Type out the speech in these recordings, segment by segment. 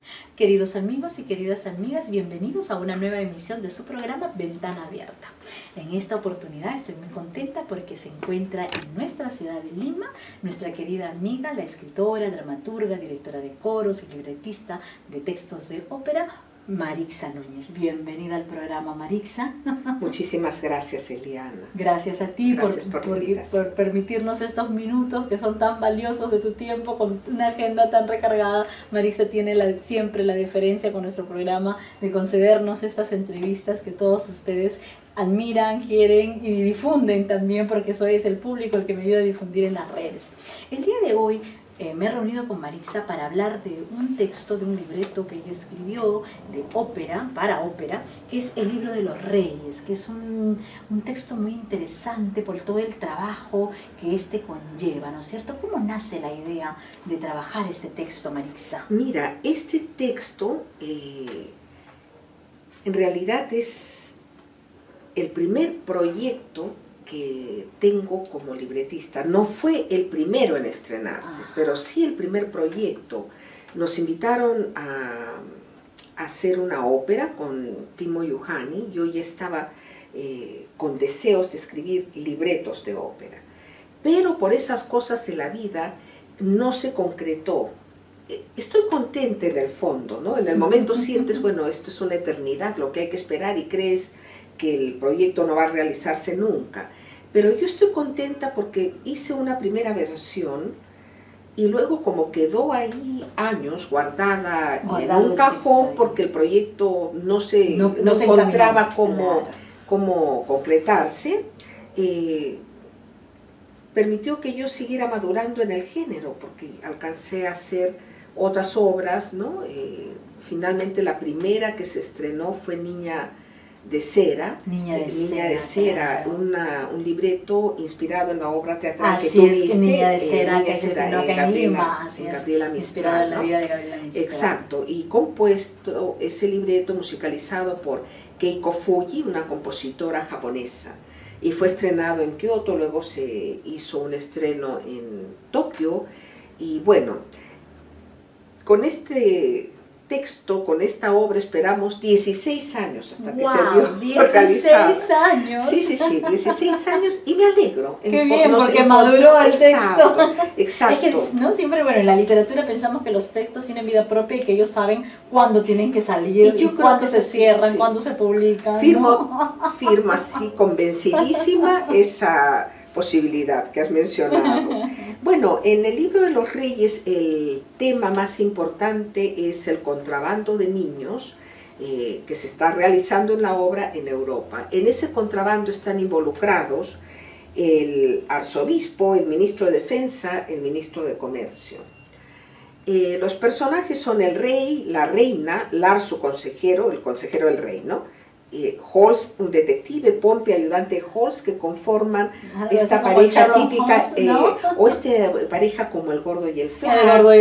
Queridos amigos y queridas amigas, bienvenidos a una nueva emisión de su programa Ventana Abierta. En esta oportunidad estoy muy contenta porque se encuentra en nuestra ciudad de Lima nuestra querida amiga, la escritora, dramaturga, directora de coros y libretista de textos de ópera, Marixa Núñez. Bienvenida al programa, Marixa. Muchísimas gracias, Eliana. Gracias a ti por permitirnos estos minutos que son tan valiosos de tu tiempo, con una agenda tan recargada. Marixa tiene siempre la deferencia con nuestro programa de concedernos estas entrevistas que todos ustedes admiran, quieren y difunden también, porque sois el público el que me ayuda a difundir en las redes. El día de hoy me he reunido con Marixa para hablar de un texto, de un libreto que ella escribió de ópera, para ópera, que es El Libro de los Reyes, que es un texto muy interesante por todo el trabajo que este conlleva, ¿no es cierto? ¿Cómo nace la idea de trabajar este texto, Marixa? Mira, este texto en realidad es el primer proyecto que tengo como libretista. No fue el primero en estrenarse, pero sí el primer proyecto. Nos invitaron a hacer una ópera con Timo Juhani. Yo ya estaba con deseos de escribir libretos de ópera, pero por esas cosas de la vida no se concretó. Estoy contenta en el fondo, ¿no? En el momento sientes, bueno, esto es una eternidad, lo que hay que esperar, y crees que el proyecto no va a realizarse nunca. Pero yo estoy contenta porque hice una primera versión y luego, como quedó ahí años guardada en un cajón, porque el proyecto no encontraba cómo concretarse, permitió que yo siguiera madurando en el género, porque alcancé a hacer otras obras, ¿no? Finalmente la primera que se estrenó fue Niña de Cera, un libreto inspirado en la obra teatral que tú viste, Niña de Cera, que se estrenó acá en Lima, Gabriela Mistral, inspirada en la vida de Gabriela Mistral. Exacto, y compuesto ese libreto musicalizado por Keiko Fuji, una compositora japonesa, y fue estrenado en Kioto, luego se hizo un estreno en Tokio, y bueno, con este texto, con esta obra, esperamos 16 años hasta que se vio realizada. 16 años. Sí, 16 años, y me alegro. Qué bien, porque maduró el texto. Exacto. Es que, ¿no? Siempre, bueno, en la literatura pensamos que los textos tienen vida propia y que ellos saben cuándo tienen que salir, y cuándo se cierran, cuándo se publican. Firmo así, convencidísima, esa posibilidad que has mencionado. Bueno, en el Libro de los Reyes el tema más importante es el contrabando de niños que se está realizando en la obra en Europa. En ese contrabando están involucrados el arzobispo, el ministro de Defensa, el ministro de Comercio. Los personajes son el rey, la reina, Lars su consejero, el consejero del rey, ¿no? Holst, un detective, Pompey, ayudante de Holst, que conforman esta pareja típica, ¿no? O pareja como el gordo y el flaco,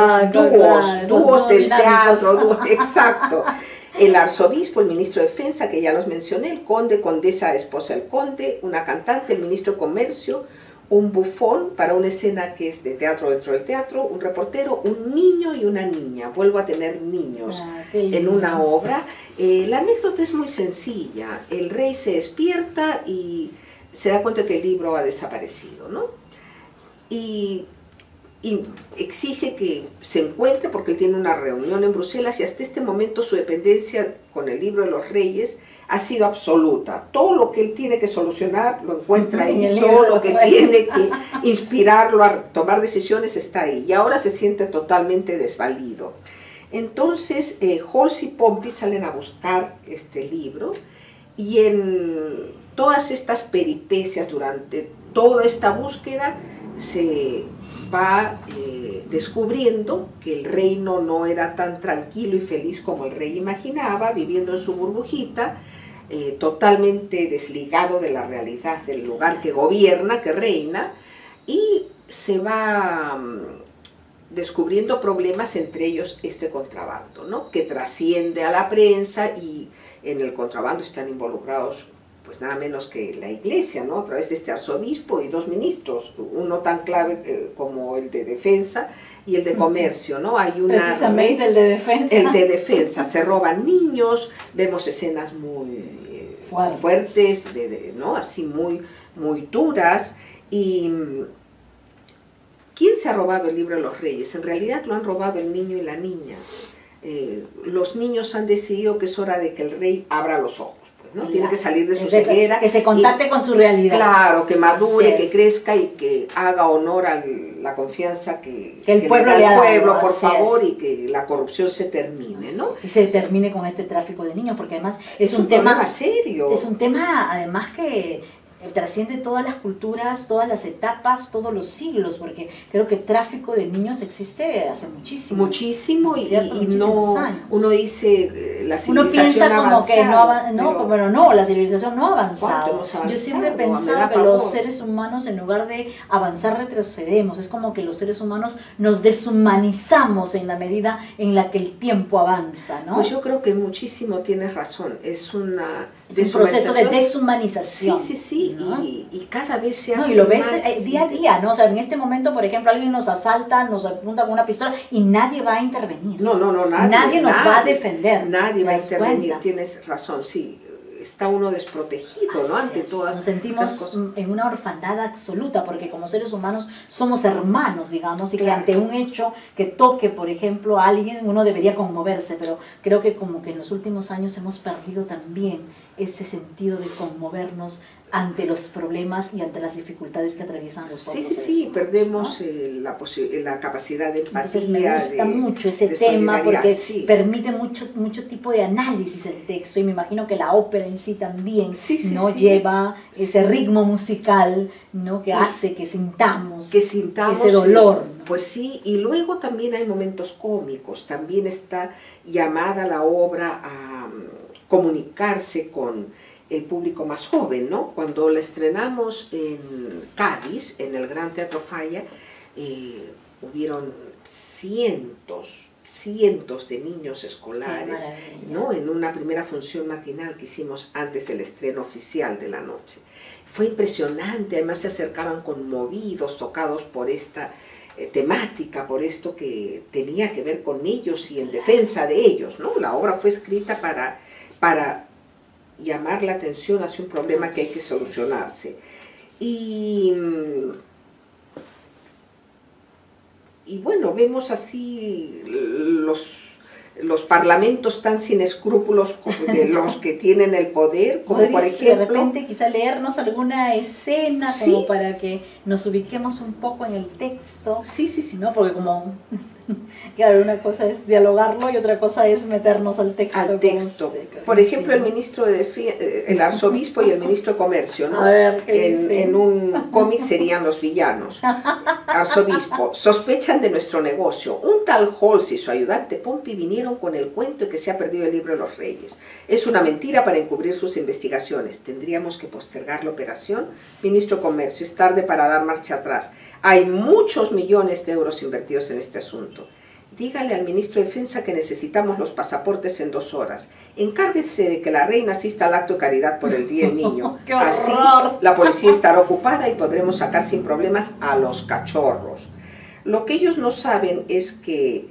dúos del teatro, exacto. El arzobispo, el ministro de Defensa, que ya los mencioné, el conde, condesa, esposa del conde, una cantante, el ministro de Comercio, un bufón para una escena que es de teatro dentro del teatro, un reportero, un niño y una niña. Vuelvo a tener niños en una obra. La anécdota es muy sencilla. El rey se despierta y se da cuenta que el libro ha desaparecido, ¿no? Y exige que se encuentre, porque él tiene una reunión en Bruselas, y hasta este momento su dependencia con el Libro de los Reyes ha sido absoluta. Todo lo que él tiene que solucionar lo encuentra ahí, todo lo que tiene que inspirarlo a tomar decisiones está ahí, y ahora se siente totalmente desvalido. Entonces Holst y Pompey salen a buscar este libro, y en todas estas peripecias, durante toda esta búsqueda, se va descubriendo que el reino no era tan tranquilo y feliz como el rey imaginaba, viviendo en su burbujita, totalmente desligado de la realidad del lugar que gobierna, que reina, y se va descubriendo problemas, entre ellos este contrabando, ¿no? Que trasciende a la prensa, y en el contrabando están involucrados pues nada menos que la Iglesia, ¿no? A través de este arzobispo y 2 ministros, uno tan clave como el de Defensa y el de Comercio, ¿no? Hay una precisamente el de Defensa. El de Defensa, se roban niños, vemos escenas muy fuertes, ¿no? Así muy duras. Y ¿quién se ha robado el libro de los Reyes? En realidad lo han robado el niño y la niña. Los niños han decidido que es hora de que el rey abra los ojos, pues, ¿no? Tiene que salir de su ceguera. Que se contacte con su realidad. Claro, que madure, que crezca y que haga honor a la confianza que el pueblo le da al pueblo, por favor, y que la corrupción se termine, ¿no? Sí, se termine con este tráfico de niños, porque además es un tema serio. Es un tema, además, que trasciende todas las culturas, todas las etapas, todos los siglos, porque creo que tráfico de niños existe hace muchísimo. Muchísimo, muchísimos años. Uno dice, la civilización uno piensa como que no, la civilización no ha avanzado. Yo siempre he pensado que los seres humanos, en lugar de avanzar, retrocedemos. Es como que los seres humanos nos deshumanizamos en la medida en la que el tiempo avanza, ¿no? Pues yo creo que muchísimo tienes razón. Es un proceso de deshumanización. Sí, ¿no? y cada vez se hace y lo ves más día a día, ¿no? O sea, en este momento, por ejemplo, alguien nos asalta, nos apunta con una pistola y nadie va a intervenir. Nadie nos va a defender. Nadie va a intervenir, tienes razón, sí. Está uno desprotegido, ¿no? Ante todas nos sentimos en una orfandad absoluta, porque como seres humanos somos hermanos, digamos, y que ante un hecho que toque, por ejemplo, a alguien, uno debería conmoverse, pero creo que como que en los últimos años hemos perdido también ese sentido de conmovernos ante los problemas y ante las dificultades que atraviesan los otros seres humanos, perdemos, ¿no? La capacidad de empatía. Entonces me gusta mucho ese tema, porque permite mucho tipo de análisis el texto, y me imagino que la ópera en sí también lleva ese ritmo musical, ¿no? Que hace que sintamos ese dolor, ¿no? Pues sí, y luego también hay momentos cómicos, también está llamada la obra a comunicarse con el público más joven, ¿no? Cuando la estrenamos en Cádiz, en el Gran Teatro Falla, hubieron cientos de niños escolares, ¿no? En una primera función matinal que hicimos antes del estreno oficial de la noche. Fue impresionante, además se acercaban conmovidos, tocados por esta temática, por esto que tenía que ver con ellos y en defensa de ellos, ¿no? La obra fue escrita para llamar la atención hacia un problema que hay que solucionarse. Y bueno, vemos así los parlamentos tan sin escrúpulos de los que tienen el poder, como por ejemplo... de repente quizá leernos alguna escena como para que nos ubiquemos un poco en el texto. Sí. ¿No? Porque como... Claro, una cosa es dialogarlo y otra cosa es meternos al texto. Por ejemplo, el ministro el arzobispo y el ministro de Comercio, ¿no? A ver, ¿qué en un cómic serían los villanos. Arzobispo, sospechan de nuestro negocio. Un tal Halsey y su ayudante Pompey vinieron con el cuento de que se ha perdido el libro de los Reyes. Es una mentira para encubrir sus investigaciones. ¿Tendríamos que postergar la operación? Ministro de Comercio, es tarde para dar marcha atrás. Hay muchos millones de euros invertidos en este asunto. Dígale al ministro de Defensa que necesitamos los pasaportes en 2 horas. Encárguese de que la reina asista al acto de caridad por el Día del Niño. Así la policía estará ocupada y podremos sacar sin problemas a los cachorros. Lo que ellos no saben es que...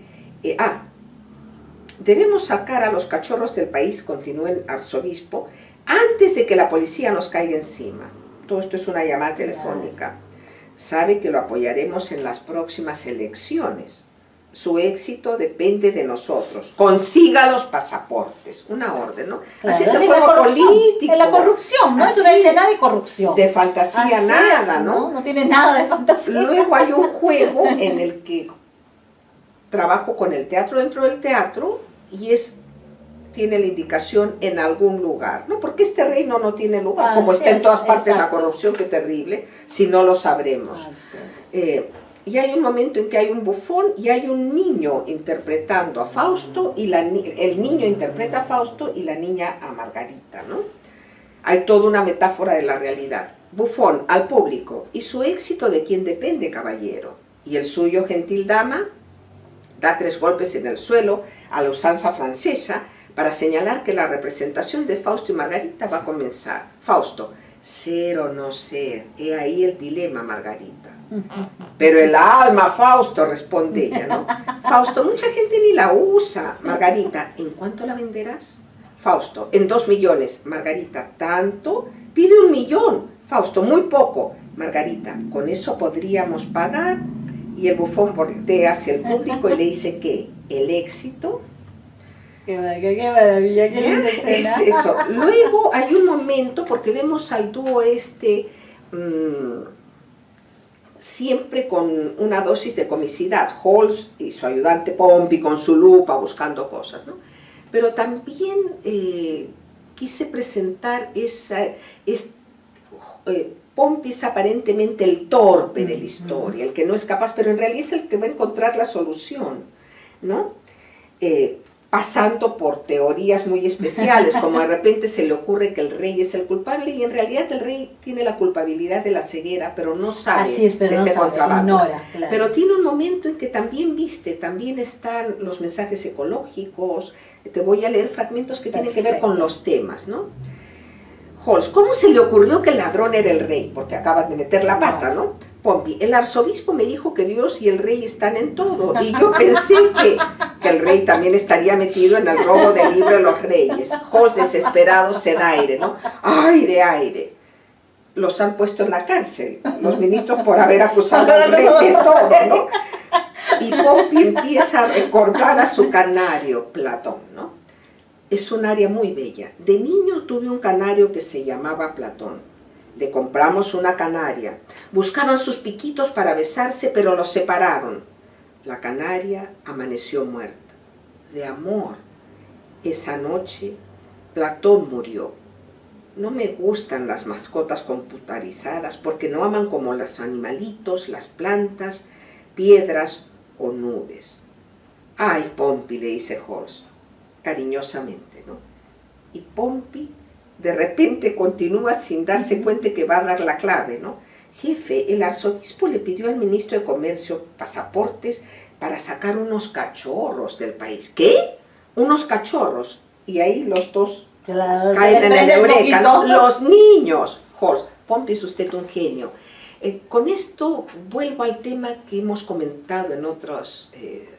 debemos sacar a los cachorros del país, continuó el arzobispo, antes de que la policía nos caiga encima. Todo esto es una llamada telefónica. Sabe que lo apoyaremos en las próximas elecciones. Su éxito depende de nosotros. Consiga los pasaportes. Una orden, ¿no? Claro, así es el juego político. Es la corrupción, ¿no? Es una escena de corrupción. De fantasía nada, ¿no? No tiene nada de fantasía. Luego hay un juego en el que trabajo con el teatro dentro del teatro y tiene la indicación en algún lugar, ¿no? Porque este reino no tiene lugar, como está en todas partes la corrupción, qué terrible, si no lo sabremos. Y hay un momento en que hay un bufón y hay un niño interpretando a Fausto, y el niño interpreta a Fausto y la niña a Margarita, ¿no? Hay toda una metáfora de la realidad. Bufón, al público, ¿y su éxito de quién depende, caballero? ¿Y el suyo, gentil dama? Da 3 golpes en el suelo, a la usanza francesa, para señalar que la representación de Fausto y Margarita va a comenzar. Fausto: ser o no ser, he ahí el dilema, Margarita. Pero el alma, Fausto, responde ella, ¿no? Fausto: mucha gente ni la usa. Margarita: ¿en cuánto la venderás? Fausto: en 2 millones. Margarita: ¿tanto? Pide 1 millón. Fausto: muy poco. Margarita: ¿con eso podríamos pagar? Y el bufón voltea hacia el público y le dice que el éxito... Qué maravilla, qué linda escena. Es eso. Luego hay un momento, porque vemos al dúo siempre con una dosis de comicidad, Holst y su ayudante Pompey con su lupa buscando cosas, ¿no? Pero también quise presentar Pompey es aparentemente el torpe de la historia, el que no es capaz, pero en realidad es el que va a encontrar la solución, ¿no? Pasando por teorías muy especiales, como de repente se le ocurre que el rey es el culpable, y en realidad el rey tiene la culpabilidad de la ceguera, pero no sabe de este contrabando. Ignora, claro. Pero tiene un momento en que también también están los mensajes ecológicos. Te voy a leer fragmentos que tienen que ver con los temas, ¿no? Holst: ¿cómo se le ocurrió que el ladrón era el rey? Porque acaba de meter la pata, ¿no? Pompey: el arzobispo me dijo que Dios y el rey están en todo, y yo pensé que el rey también estaría metido en el robo del libro de los reyes. Holst, desesperado, se da aire, ¿no? Aire, aire. Los han puesto en la cárcel, los ministros, por haber acusado al rey de todo, ¿no? Y Pompey empieza a recordar a su canario, Platón, ¿no? Es un área muy bella. De niño tuve un canario que se llamaba Platón. Le compramos una canaria. Buscaban sus piquitos para besarse, pero los separaron. La canaria amaneció muerta. De amor. Esa noche, Platón murió. No me gustan las mascotas computarizadas porque no aman como los animalitos, las plantas, piedras o nubes. Ay, Pompey, le dice Holst, cariñosamente, ¿no? Y Pompey de repente continúa sin darse cuenta que va a dar la clave, ¿no? Jefe, el arzobispo le pidió al ministro de Comercio pasaportes para sacar unos cachorros del país. ¿Qué? Unos cachorros. Y ahí los dos caen en el eureka, ¿no? Los niños. Holst: Pompey, es usted un genio. Con esto vuelvo al tema que hemos comentado en otros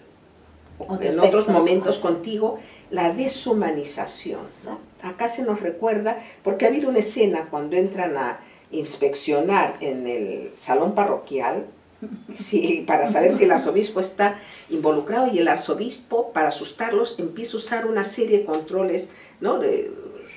momentos contigo, la deshumanización, ¿no? Acá se nos recuerda, porque ha habido una escena cuando entran a inspeccionar en el salón parroquial, para saber si el arzobispo está involucrado, y el arzobispo, para asustarlos, empieza a usar una serie de controles, ¿no? de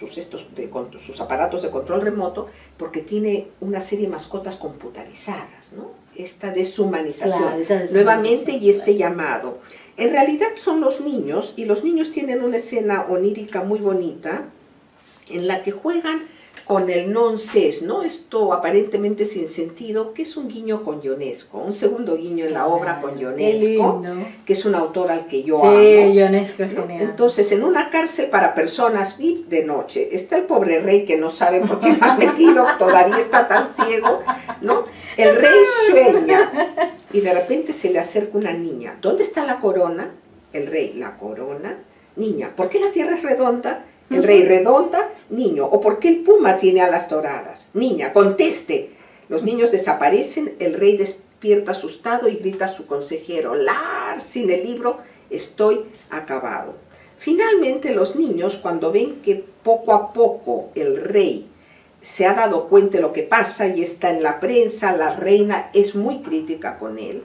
sus aparatos de control remoto, porque tiene una serie de mascotas computarizadas, ¿no? Esta deshumanización, claro, esa deshumanización nuevamente, y este llamado. En realidad son los niños, y los niños tienen una escena onírica muy bonita, en la que juegan con el non-ses, ¿no? Esto aparentemente sin sentido, que es un guiño con Ionesco, un segundo guiño en la obra con Ionesco, que es un autor al que yo amo. Sí, Ionesco es genial. Entonces, en una cárcel para personas VIP de noche, está el pobre rey que no sabe por qué lo ha metido, todavía está tan ciego, ¿no? El rey sueña, y de repente se le acerca una niña. ¿Dónde está la corona? El rey: la corona. Niña: ¿por qué la tierra es redonda? El rey: redonda. Niño: ¿o por qué el puma tiene alas doradas? Niña: conteste. Los niños desaparecen, el rey despierta asustado y grita a su consejero: Lars, sin el libro estoy acabado. Finalmente los niños, cuando ven que poco a poco el rey se ha dado cuenta de lo que pasa y está en la prensa, la reina es muy crítica con él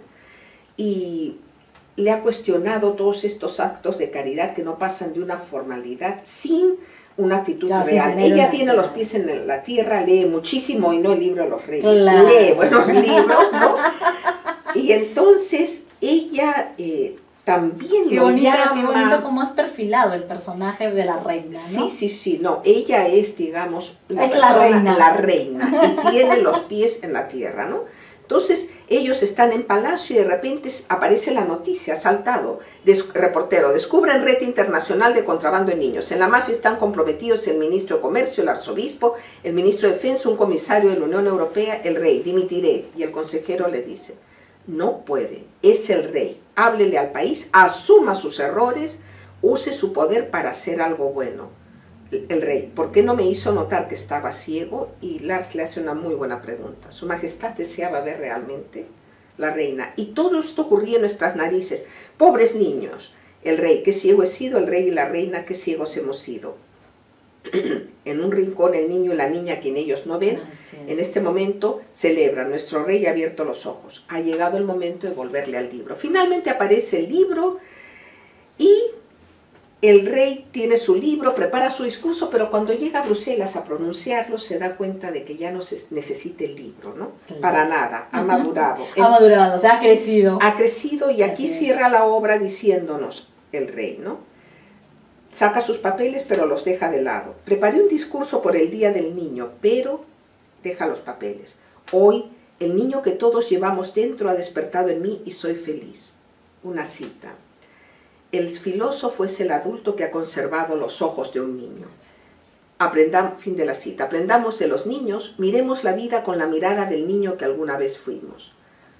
y le ha cuestionado todos estos actos de caridad que no pasan de una formalidad sin una actitud real. Ella tiene los pies en la tierra, lee muchísimo y no el libro de los reyes, lee buenos libros, ¿no? Y entonces ella también lo llama... Qué bonito cómo has perfilado el personaje de la reina, ¿no? Sí, no, ella es, digamos, la reina y tiene los pies en la tierra, ¿no? Entonces ellos están en palacio y de repente aparece la noticia, saltado, reportero: descubren red internacional de contrabando de niños. En la mafia están comprometidos el ministro de Comercio, el arzobispo, el ministro de Defensa, un comisario de la Unión Europea, el rey. Dimitiré. Y el consejero le dice: no puede, es el rey, háblele al país, asuma sus errores, use su poder para hacer algo bueno. El rey, ¿por qué no me hizo notar que estaba ciego? Y Lars le hace una muy buena pregunta. ¿Su majestad deseaba ver realmente? La reina, y todo esto ocurría en nuestras narices. Pobres niños. El rey, qué ciego he sido. El rey y la reina, qué ciegos hemos sido. En un rincón el niño y la niña, a quien ellos no ven, en este momento celebran. Nuestro rey ha abierto los ojos. Ha llegado el momento de volverle al libro. Finalmente aparece el libro y el rey tiene su libro, prepara su discurso, pero cuando llega a Bruselas a pronunciarlo se da cuenta de que ya no se necesita el libro, ¿no? Claro. Para nada, ha madurado. Ha madurado, o sea, ha crecido. Ha crecido y aquí cierra la obra diciéndonos el rey, ¿no? Saca sus papeles pero los deja de lado. Preparé un discurso por el Día del Niño, pero deja los papeles. Hoy el niño que todos llevamos dentro ha despertado en mí y soy feliz. Una cita. El filósofo es el adulto que ha conservado los ojos de un niño. Fin de la cita. Aprendamos de los niños, miremos la vida con la mirada del niño que alguna vez fuimos.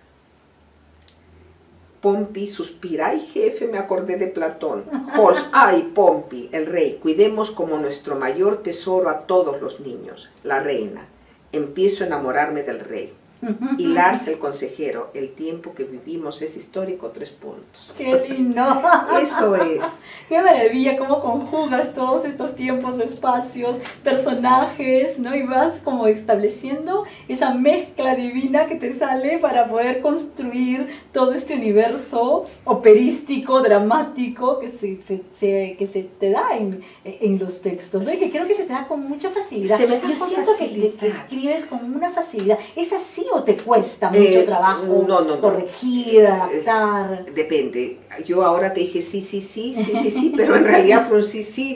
Pompi suspira. Ay, jefe, me acordé de Platón. Holst, ay, Pompi, el rey. Cuidemos como nuestro mayor tesoro a todos los niños. La reina. Empiezo a enamorarme del rey. Y Lars, el consejero, el tiempo que vivimos es histórico, 3 puntos. ¡Qué lindo! Eso es. ¡Qué maravilla! Cómo conjugas todos estos tiempos, espacios, personajes, ¿no? Y vas como estableciendo esa mezcla divina que te sale para poder construir todo este universo operístico, dramático que se te da en los textos, ¿no? Y que creo que se te da con mucha facilidad. Se me da Yo con siento facilidad. que escribes con una facilidad. ¿Es así o te cuesta mucho trabajo corregir, adaptar? Depende. Yo ahora te dije sí, pero en realidad fue un sí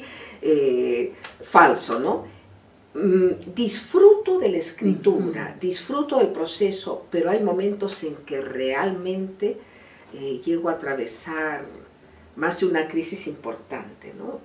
falso, ¿no? Disfruto de la escritura, disfruto del proceso, pero hay momentos en que realmente llego a atravesar más de una crisis importante, ¿no?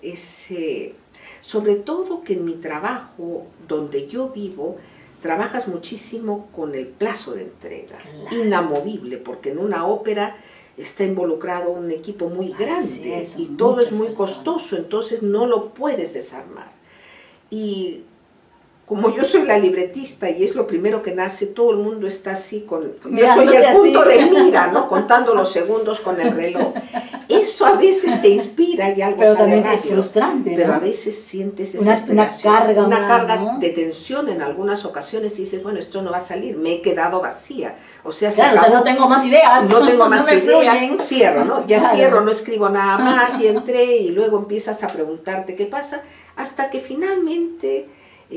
Sobre todo que en mi trabajo, donde yo vivo, trabajas muchísimo con el plazo de entrega, claro. Inamovible, porque en una ópera está involucrado un equipo muy grande y todo es muy costoso, entonces no lo puedes desarmar. Y como yo soy la libretista y es lo primero que nace, todo el mundo está así yo soy el punto de mira, ¿no? Contando los segundos con el reloj. Eso a veces te inspira y algo pero también es frustrante, ¿no? Pero a veces sientes desesperación, una carga ¿no? de tensión en algunas ocasiones y dices, bueno, esto no va a salir, me he quedado vacía. O sea, claro, o sea, no tengo más ideas. No tengo más ideas, fluyen. Cierro, ¿no? Ya claro. Cierro, no escribo nada más y entré y luego empiezas a preguntarte qué pasa, hasta que finalmente...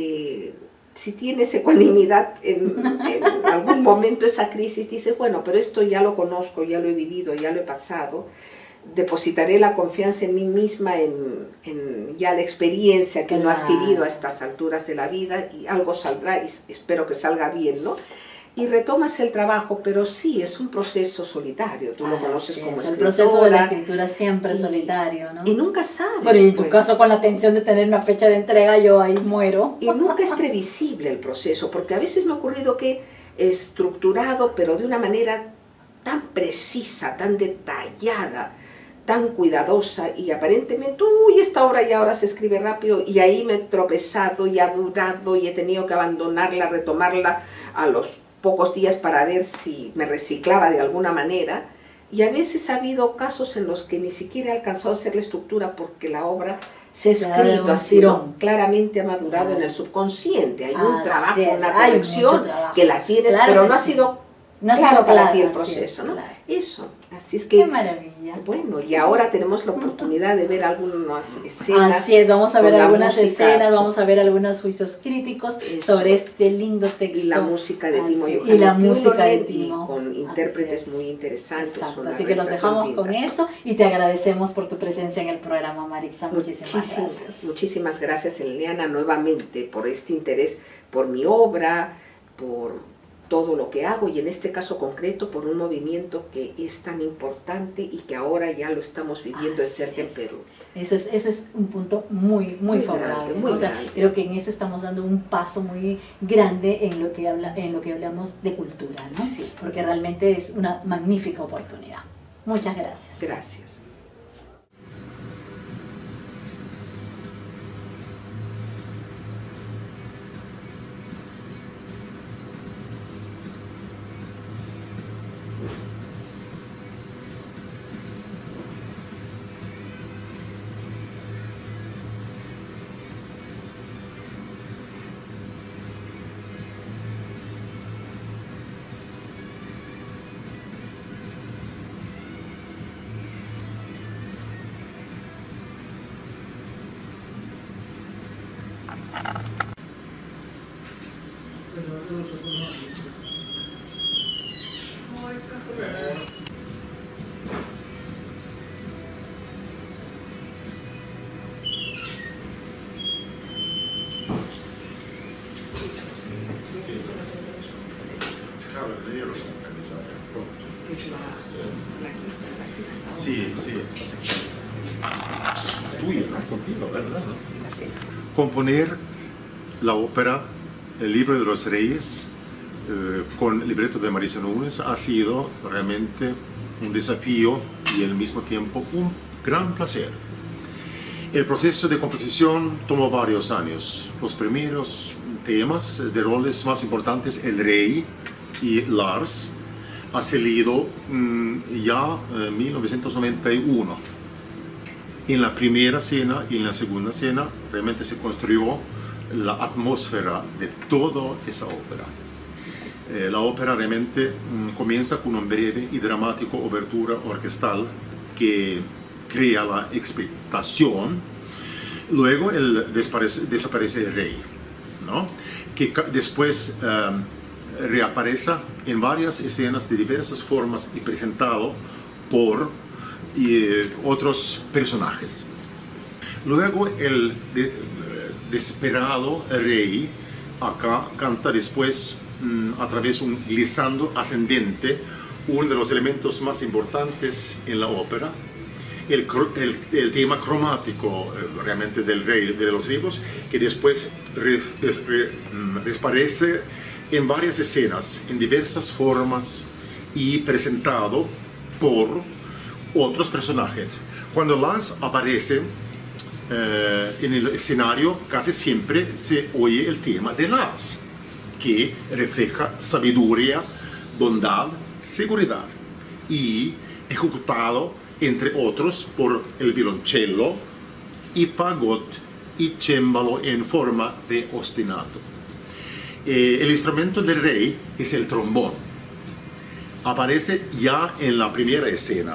si tienes ecuanimidad en algún momento esa crisis, dices, bueno, pero esto ya lo conozco, ya lo he vivido, ya lo he pasado, depositaré la confianza en mí misma, en ya la experiencia que uno ha adquirido a estas alturas de la vida y algo saldrá y espero que salga bien, ¿no? Y retomas el trabajo, pero sí, es un proceso solitario, tú lo conoces como escritora. El proceso de la escritura siempre es solitario, ¿no? Y nunca sabes. Pero en tu caso, con la tensión de tener una fecha de entrega, yo ahí muero. Y nunca es previsible el proceso, porque a veces me ha ocurrido que estructurado, pero de una manera tan precisa, tan detallada, tan cuidadosa, y aparentemente, uy, esta obra ya ahora se escribe rápido, y ahí me he tropezado y ha durado, y he tenido que abandonarla, retomarla a los pocos días para ver si me reciclaba de alguna manera, y a veces ha habido casos en los que ni siquiera he alcanzado a hacer la estructura porque la obra se ha escrito así, ¿no? Claramente ha madurado en el subconsciente, hay un trabajo, una conexión que la tienes, pero no ha sido claro para ti el proceso, ¿no? Claro. Eso, así es que... ¡Qué maravilla! Bueno, y ahora tenemos la oportunidad de ver algunas escenas. Así es, vamos a ver algunas escenas, vamos a ver algunos juicios críticos sobre este lindo texto. Y la música de Timo Johannes. Y la música de Timo. Y con intérpretes muy interesantes. Exacto, así que nos dejamos con eso y te agradecemos por tu presencia en el programa, Marixa. Muchísimas gracias. Muchísimas gracias, Eliana, nuevamente por este interés por mi obra, por todo lo que hago y en este caso concreto por un movimiento que es tan importante y que ahora ya lo estamos viviendo de cerca en Perú. Eso es un punto muy favorable, ¿no? O sea, creo que en eso estamos dando un paso muy grande en lo que hablamos de cultura, ¿no? Sí. Porque realmente es una magnífica oportunidad. Muchas gracias. Gracias. Sí, sí. Tuyo, contigo, ¿verdad? Componer la ópera El libro de los reyes con el libreto de Marisa Núñez ha sido realmente un desafío y al mismo tiempo un gran placer. El proceso de composición tomó varios años. Los primeros temas de roles más importantes, el rey y Lars, ha salido ya en 1991. En la primera escena y en la segunda escena realmente se construyó la atmósfera de toda esa ópera. La ópera realmente comienza con un breve y dramático obertura orquestal que crea la expectación. Luego desaparece el rey, ¿no? Que después reaparece en varias escenas de diversas formas y presentado por otros personajes. Luego el desesperado rey acá canta después a través de un glissando ascendente, uno de los elementos más importantes en la ópera, el tema cromático realmente del rey de los libros, que después desaparece en varias escenas, en diversas formas y presentado por otros personajes. Cuando Lars aparece en el escenario, casi siempre se oye el tema de Lars, que refleja sabiduría, bondad, seguridad, y ejecutado, entre otros, por el violoncello y fagot y cémbalo en forma de ostinato. El instrumento del rey es el trombón. Aparece ya en la primera escena.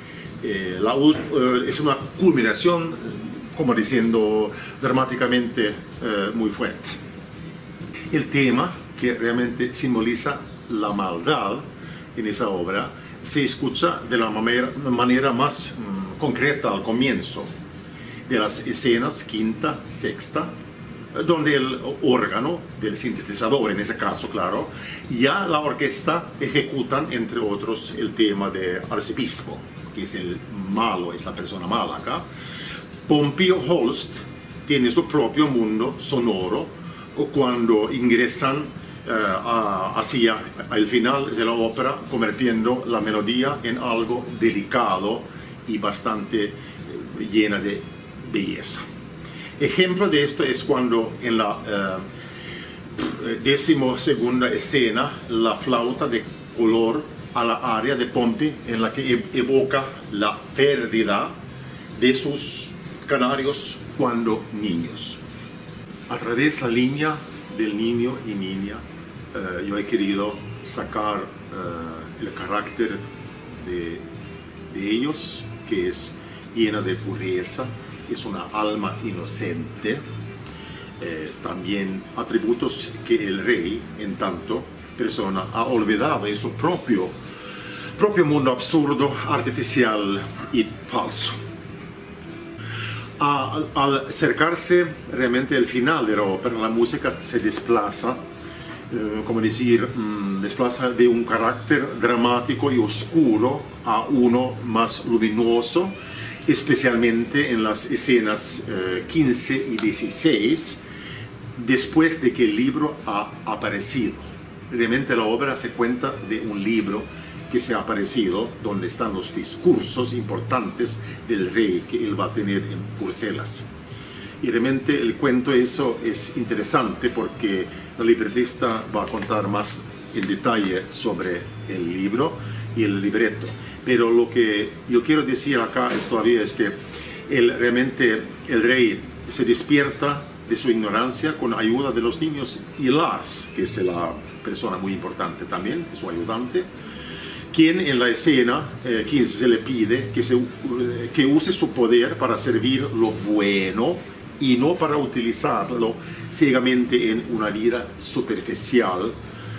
Es una culminación, como diciendo, dramáticamente muy fuerte. El tema, que realmente simboliza la maldad en esa obra, se escucha de la manera más concreta al comienzo de las escenas quinta, sexta, donde el órgano del sintetizador, en ese caso, claro, ya la orquesta ejecutan, entre otros, el tema de Arzobispo, que es el malo, es la persona mala acá. Pompeo Holst tiene su propio mundo sonoro cuando ingresan hacia el final de la ópera, convirtiendo la melodía en algo delicado y bastante llena de belleza. Ejemplo de esto es cuando en la 12ª escena la flauta de color a la aria de Pompey, en la que evoca la pérdida de sus canarios cuando niños. A través de la línea del niño y niña, yo he querido sacar el carácter de ellos, que es llena de pureza, es una alma inocente, también atributos que el rey, en tanto persona, ha olvidado en su propio mundo absurdo, artificial y falso. Al acercarse realmente al final de la ópera, la música se desplaza, como decir, desplaza de un carácter dramático y oscuro a uno más luminoso, especialmente en las escenas 15 y 16, después de que el libro ha aparecido. Realmente la obra se cuenta de un libro que se ha aparecido, donde están los discursos importantes del rey que él va a tener en Bruselas. Y realmente el cuento eso es interesante porque la libretista va a contar más en detalle sobre el libro y el libreto. Pero lo que yo quiero decir acá todavía es que realmente el rey se despierta de su ignorancia con ayuda de los niños, y Lars, que es la persona muy importante también, su ayudante, quien en la escena 15 se le pide que use su poder para servir lo bueno y no para utilizarlo ciegamente en una vida superficial,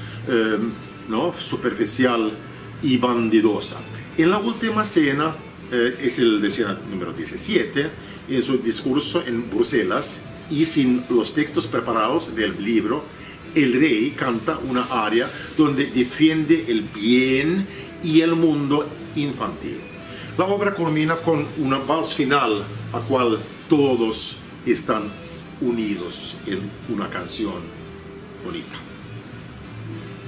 superficial y bandidosa. En la última cena, es el de escena número 17, en su discurso en Bruselas, y sin los textos preparados del libro, el rey canta una aria donde defiende el bien y el mundo infantil. La obra culmina con una vals final, a cual todos están unidos en una canción bonita.